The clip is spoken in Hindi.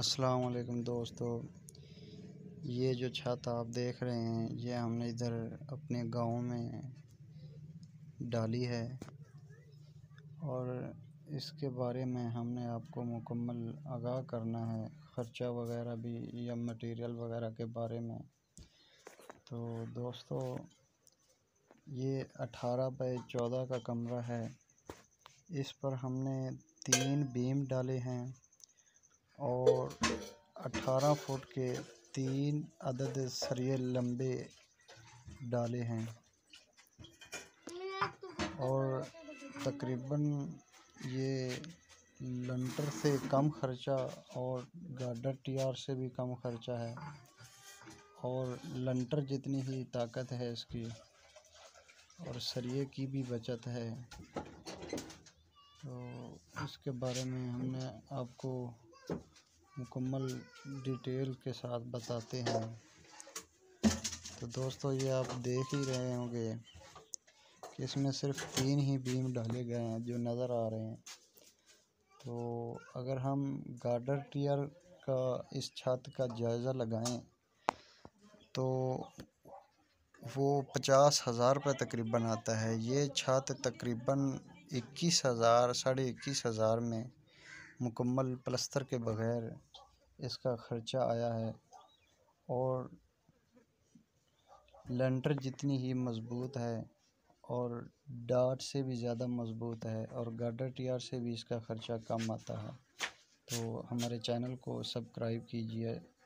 अस्सलाम वालेकुम दोस्तों। ये जो छत आप देख रहे हैं ये हमने इधर अपने गांव में डाली है और इसके बारे में हमने आपको मुकम्मल आगाह करना है, ख़र्चा वगैरह भी या मटेरियल वगैरह के बारे में। तो दोस्तों ये 18 बाई 14 का कमरा है। इस पर हमने 3 बीम डाले हैं और 18 फुट के 3 अदद सरिये लंबे डाले हैं और तकरीबन ये लंटर से कम खर्चा और गार्डर टीआर से भी कम खर्चा है और लंटर जितनी ही ताकत है इसकी और सरिये की भी बचत है। तो इसके बारे में हमने आपको मुकम्मल डिटेल के साथ बताते हैं। तो दोस्तों ये आप देख ही रहे होंगे कि इसमें सिर्फ 3 ही बीम डाले गए हैं जो नज़र आ रहे हैं। तो अगर हम गार्डर टीयर का इस छत का जायज़ा लगाएं तो वो 50,000 रुपये तकरीबन आता है। ये छत तकरीबन 21,000 साढ़े 21,000 में मुकम्मल प्लस्तर के बग़ैर इसका ख़र्चा आया है और लेंटर जितनी ही मज़बूत है और डाट से भी ज़्यादा मज़बूत है और गार्डर टीआर से भी इसका ख़र्चा कम आता है। तो हमारे चैनल को सब्सक्राइब कीजिए।